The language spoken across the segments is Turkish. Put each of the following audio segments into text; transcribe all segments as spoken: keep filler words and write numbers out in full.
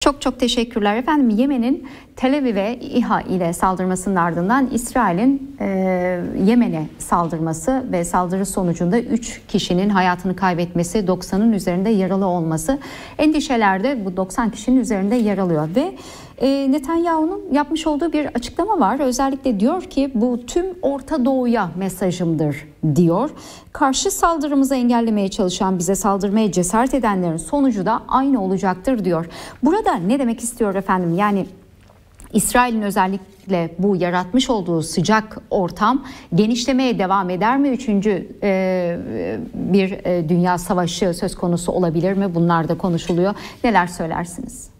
Çok çok teşekkürler efendim. Yemen'in Tel Aviv'e İHA ile saldırmasının ardından İsrail'in e, Yemen'e saldırması ve saldırı sonucunda üç kişinin hayatını kaybetmesi, doksanın üzerinde yaralı olması, endişelerde bu doksan kişinin üzerinde yer alıyor ve e, Netanyahu'nun yapmış olduğu bir açıklama var. Özellikle diyor ki bu tüm Orta Doğu'ya mesajımdır diyor. Karşı saldırımızı engellemeye çalışan, bize saldırmaya cesaret edenlerin sonucu da aynı olacaktır diyor. Burada ne demek istiyor efendim? Yani İsrail'in özellikle bu yaratmış olduğu sıcak ortam genişlemeye devam eder mi? Üçüncü e, bir e, dünya savaşı söz konusu olabilir mi? Bunlar da konuşuluyor. Neler söylersiniz?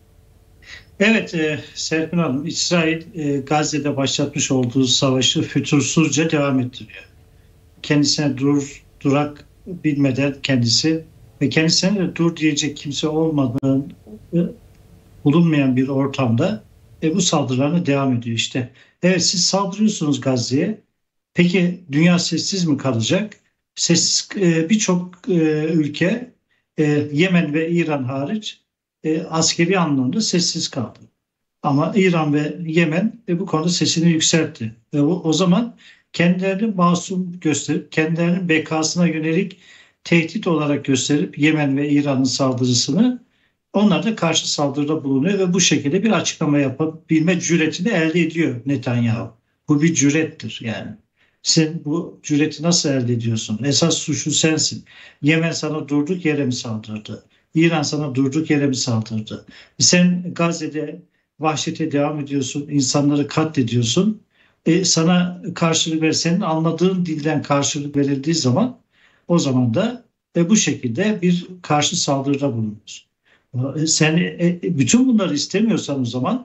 Evet e, Serpil Hanım, İsrail e, Gazze'de başlatmış olduğu savaşı fütursuzca devam ettiriyor. Kendisine dur, durak bilmeden kendisi ve kendisine de dur diyecek kimse olmadığı e, bulunmayan bir ortamda e, bu saldırılarına devam ediyor işte. Evet, siz saldırıyorsunuz Gazze'ye. Peki dünya sessiz mi kalacak? Sessiz e, birçok e, ülke e, Yemen ve İran hariç e, askeri anlamda sessiz kaldı. Ama İran ve Yemen e, bu konuda sesini yükseltti. Ve o, o zaman kendilerini masum gösterip, kendilerinin bekasına yönelik tehdit olarak gösterip Yemen ve İran'ın saldırısını, onlar da karşı saldırıda bulunuyor ve bu şekilde bir açıklama yapabilme cüretini elde ediyor Netanyahu. Bu bir cürettir yani. Sen bu cüreti nasıl elde ediyorsun? Esas suçlu sensin. Yemen sana durduk yere mi saldırdı? İran sana durduk yere mi saldırdı? Sen Gazze'de vahşete devam ediyorsun, insanları katlediyorsun. E, sana karşılık ver, senin anladığın dilden karşılık verildiği zaman, o zaman da e, bu şekilde bir karşı saldırıda bulunuyorsun. E, sen e, bütün bunları istemiyorsan o zaman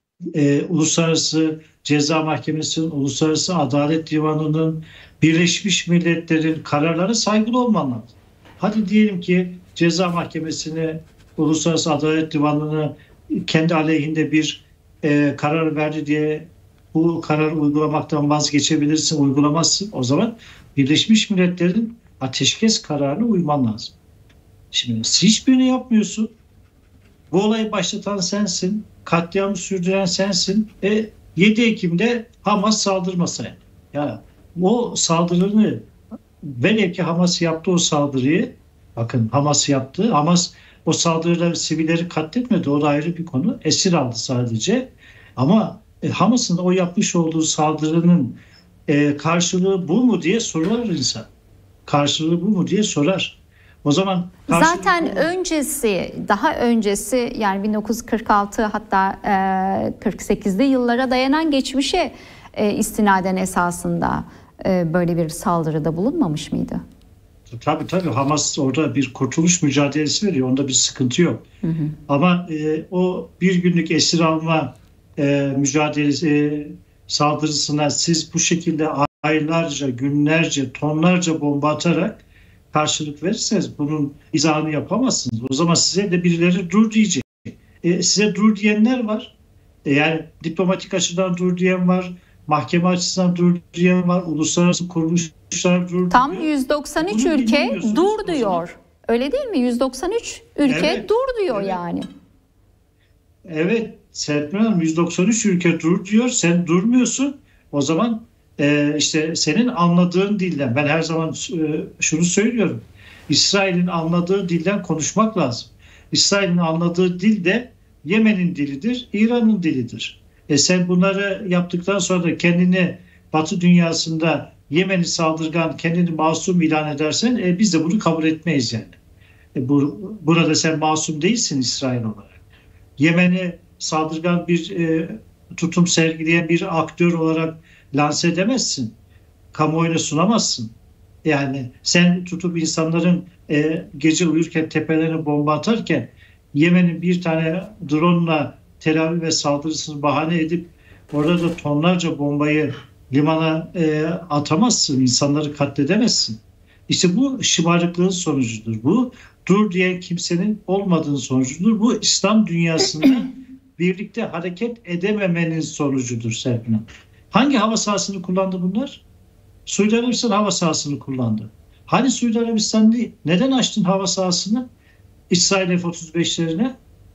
e, Uluslararası Ceza Mahkemesi'nin, Uluslararası Adalet Divanı'nın, Birleşmiş Milletler'in kararları saygılı olman lazım. Hadi diyelim ki Ceza Mahkemesi'ne, Uluslararası Adalet Divanı'nı kendi aleyhinde bir e, karar verdi diye bu kararı uygulamaktan vazgeçebilirsin, uygulamazsın. O zaman Birleşmiş Milletler'in ateşkes kararına uyman lazım. Şimdi hiçbirini yapmıyorsun. Bu olayı başlatan sensin. Katliamı sürdüren sensin. E, yedi Ekim'de Hamas saldırmasaydı. Ya o saldırını, velev ki Hamas yaptı o saldırıyı. Bakın, Hamas yaptı. Hamas o saldırıda sivilleri katletmedi. O da ayrı bir konu. Esir aldı sadece. Ama e, Hamas'ın o yapmış olduğu saldırının e, karşılığı bu mu diye sorar insan. Karşılığı bu mu diye sorar. O zaman zaten bu... öncesi, daha öncesi, yani bin dokuz yüz kırk altı hatta e, kırk sekizli yıllara dayanan geçmişe e, istinaden esasında e, böyle bir saldırıda bulunmamış mıydı? Tabii tabii, Hamas orada bir kurtuluş mücadelesi veriyor. Onda bir sıkıntı yok. Hı hı. Ama e, o bir günlük esir alma e, mücadelesi e, saldırısına siz bu şekilde aylarca, günlerce, tonlarca bomba atarak karşılık verirseniz bunun izahını yapamazsınız. O zaman size de birileri dur diyecek. E, size dur diyenler var. E, yani diplomatik açıdan dur diyen var. Mahkeme açısından dur diyen var. Uluslararası kuruluşlar dur. Tam yüz doksan üç ülke dur diyor. Öyle değil mi? yüz doksan üç ülke evet, dur diyor evet. Yani. Evet Serpil Hanım, yüz doksan üç ülke dur diyor. Sen durmuyorsun. O zaman e, işte senin anladığın dilden, ben her zaman e, şunu söylüyorum. İsrail'in anladığı dilden konuşmak lazım. İsrail'in anladığı dil de Yemen'in dilidir, İran'ın dilidir. E sen bunları yaptıktan sonra da kendini Batı dünyasında Yemen'i saldırgan, kendini masum ilan edersen e, biz de bunu kabul etmeyiz yani. E, bu, burada sen masum değilsin İsrail olarak. Yemen'i saldırgan bir e, tutum sergileyen bir aktör olarak lanse edemezsin. Kamuoyuna sunamazsın. Yani sen tutup insanların e, gece uyurken tepelerine bomba atarken Yemen'in bir tane drone'la Tel Aviv'e saldırısını bahane edip orada da tonlarca bombayı limana e, atamazsın. İnsanları katledemezsin. İşte bu şımarıklığın sonucudur. Bu dur diyen kimsenin olmadığının sonucudur. Bu İslam dünyasında birlikte hareket edememenin sonucudur Serpil Hanım. Hangi hava sahasını kullandı bunlar? Suudi Arabistan hava sahasını kullandı. Hani Suudi Arabistan değil? Neden açtın hava sahasını İsrail F otuz beşlerine?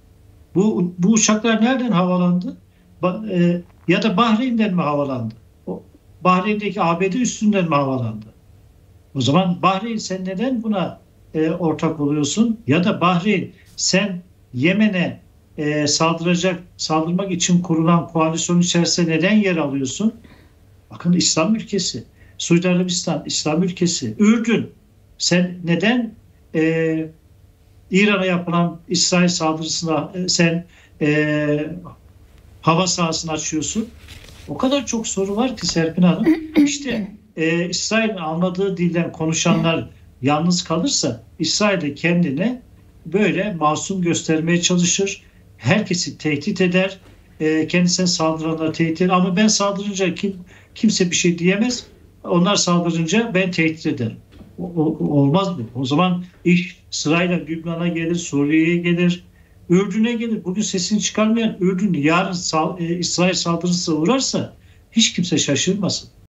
Bu, bu uçaklar nereden havalandı? Ba- e, ya da Bahreyn'den mi havalandı? O, Bahreyn'deki A B D üstünden mi havalandı? O zaman Bahreyn sen neden buna e, ortak oluyorsun? Ya da Bahreyn sen Yemen'e e, saldıracak, saldırmak için kurulan koalisyon içerisinde neden yer alıyorsun? Bakın İslam ülkesi, Suudi Arabistan İslam ülkesi, Ürdün sen neden e, İran'a yapılan İsrail saldırısına e, sen e, hava sahasını açıyorsun? O kadar çok soru var ki Serpil Hanım. İşte e, İsrail'in anladığı dilden konuşanlar yalnız kalırsa İsrail de kendine böyle masum göstermeye çalışır. Herkesi tehdit eder. E, kendisine saldıranları tehdit eder. Ama ben saldırınca kim, kimse bir şey diyemez. Onlar saldırınca ben tehdit ederim. O, o- olmaz mı? O zaman iş sırayla Lübnan'a gelir, Suriye'ye gelir, Ürdün'e gelir. Bugün sesini çıkarmayan Ürdün yarın sal- e, İsrail saldırısı uğrarsa hiç kimse şaşırmasın.